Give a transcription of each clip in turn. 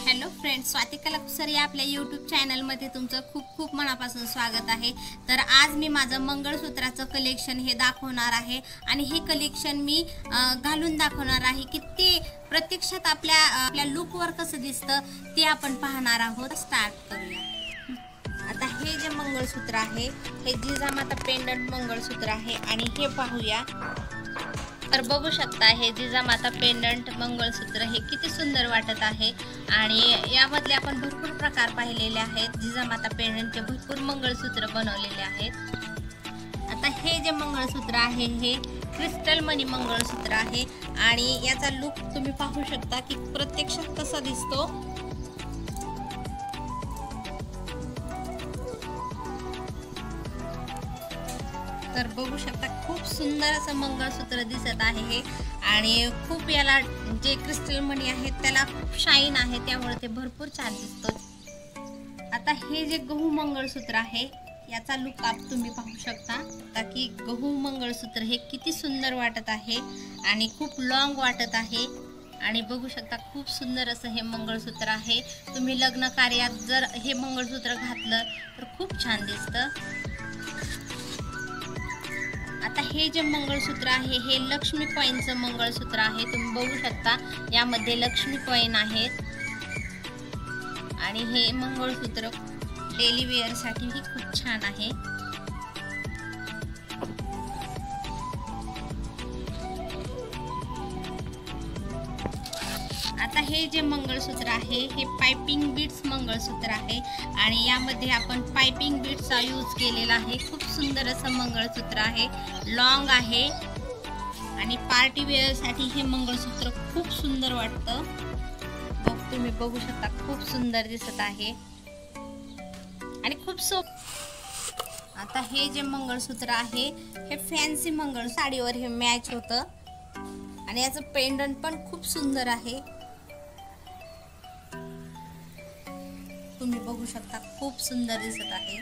Hello friends, Swati कलाकुसर या आपल्या यूट्यूब चॅनलमध्ये तुमचं खूप खूप मनापासून स्वागत आहे। तर आज मी माझं मंगळसूत्राचं कलेक्शन हे दाखवणार आहे आणि हे कलेक्शन मी घालून दाखवणार आहे की ते प्रत्यक्षात आपल्या लुकवर कसं दिसतं ते आपण पाहणार आहोत। स्टार्ट करूया। आता हे जे मंगळसूत्र आहे हे जिजामाता पेंडंट मंगळसूत्र आहे आणि हे पाहूया। तर बघू शकता हे जिजामाता पेंडंट मंगळसूत्र हे किती सुंदर वाटत आहे आणि यामधले आपण भरपूर प्रकार पाहिलेले आहेत। जिजामाता पेंडंटचे भरपूर मंगळसूत्र बनवलेले आहेत। आता हे जे मंगळसूत्र आहे हे क्रिस्टल मनी मंगळसूत्र आहे आणि याचा लुक तुम्ही पाहू शकता की प्रत्यक्षात कसा दिसतो। तर बघू शकता खूप सुंदर असं मंगळसूत्र दिसत आहे हे आणि खूप याला जे क्रिस्टल मणी आहेत त्याला खूप शाईन आहे, त्यामुळे ते भरपूर छान दिसतो। आता हे जे गहू मंगळसूत्र आहे याचा लुक तुम्ही पाहू शकता की गहू मंगळसूत्र हे किती सुंदर वाटत आहे आणि खूप लॉंग वाटत आहे आणि बघू शकता खूप सुंदर असं हे मंगळसूत्र आहे। तुम्ही लग्न कार्यात जर हे मंगळसूत्र घातलं तर खूप छान दिसतं। आता हे जे मंगळसूत्र आहे हे लक्ष्मी कॉइनचं मंगळसूत्र आहे। तुम्ही बघू शकता यामध्ये लक्ष्मी कॉइन आहेत आणि हे मंगळसूत्र डेली वेअर साठी ही खूप छान आहे। आता हे जे मंगळसूत्र आहे हे पाइपिंग बीड्स मंगळसूत्र आहे आणि यामध्ये आपण पाइपिंग बीड्सचा यूज केलेला आहे। खूप सुंदर असं मंगळसूत्र आहे, लॉंग आहे आणि पार्टी वेअर साठी हे मंगळसूत्र खूप सुंदर वाटतं। तुम्ही बघू शकता खूप सुंदर दिसत आहे आणि खूप सोपं। आता हे जे मंगळसूत्र आहे हे फॅन्सी मंगळसूत्र, साडीवर हे मॅच होतं आणि याचं पेंडंट पण खूप सुंदर आहे। तुम्ही बघू शकता खूप सुंदर दिसत आहे।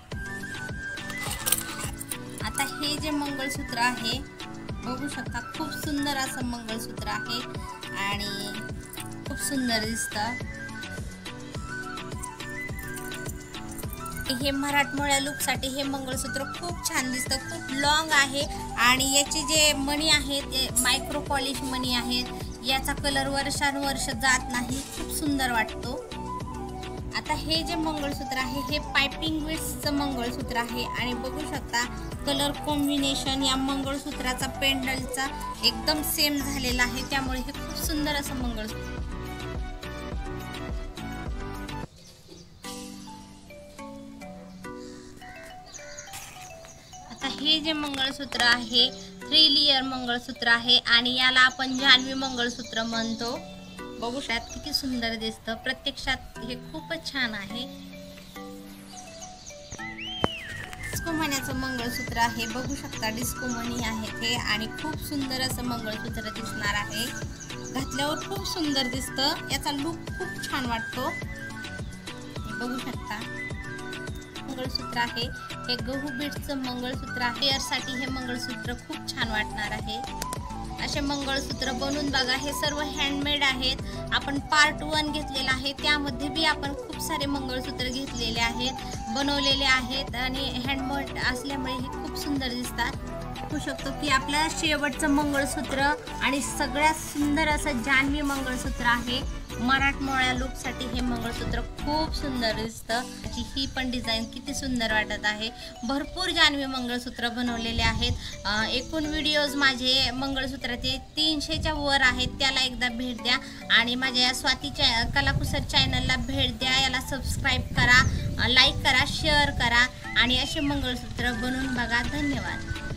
आता हे जे मंगळसूत्र आहे बघू शकता खूप सुंदर असं मंगळसूत्र आहे आणि खूप सुंदर दिसतं। हे मराठमोळ्या लुक साठी हे मंगळसूत्र खूप छान दिसतं, खूप लॉंग आहे आणि याचे जे मणी आहेत मायक्रो पॉलिश मणी आहेत, याचा कलर वर्षानुवर्ष जात नाही, खूप सुंदर वाटतो। आता हे जे मंगळसूत्र आहे हे पाइपिंग बीड्सचं मंगळसूत्र आहे आणि बघू शकता कलर कॉम्बिनेशन या मंगळसूत्राचा पेंडंटचा एकदम सेम झालेला आहे, त्यामुळे हे खूप सुंदर असं मंगळसूत्र। आता हे जे मंगळसूत्र आहे 3 लेयर मंगळसूत्र आहे आणि याला आपण जान्हवी मंगळसूत्र म्हणतो। बघू शकता किती सुंदर दिसतं, प्रत्यक्षात हे खूपच छान आहे। डिस्को मण्याचं मंगळसूत्र आहे, बघू शकता डिस्को मणी आहे हे आणि खूप सुंदर असं मंगळसूत्र दिसणार आहे, घातल्यावर खूप सुंदर दिसतं, याचा लुक खूप छान वाटतो। बघू शकता मंगळसूत्र आहे हे गहू बीड्सचं मंगळसूत्र आहे, यासाठी हे मंगळसूत्र खूप छान वाटणार आहे। असे मंगळसूत्र बनवून बघा, हे सर्व हँडमेड आहेत। आपण पार्ट 1 घेतलेला आहे, त्यामध्ये बी आपण खूप सारे मंगळसूत्र घेतलेले आहेत, बनवलेले आहेत आणि हँडमेड असल्यामुळे हे खूप सुंदर दिसतात। बघू शकतो की आपल्या शेवटचं मंगळसूत्र आणि सगळ्यात सुंदर असं जान्हवी मंगळसूत्र आहे। मराठमोळ्या लुक साठी हे मंगळसूत्र खूप सुंदर दिसतं। ही पण डिझाईन किती सुंदर वाटत आहे। भरपूर जान्हवी मंगळसूत्र बनवलेले आहेत। एकूण व्हिडिओज माझे मंगळसूत्राचे 300च्या वर आहेत, त्याला एकदा भेट द्या आणि माझ्या या स्वाती कलाकुसर चॅनलला भेट द्या, याला सबस्क्राईब करा, लाईक करा, शेअर करा आणि असे मंगळसूत्र बनवून बघा। धन्यवाद।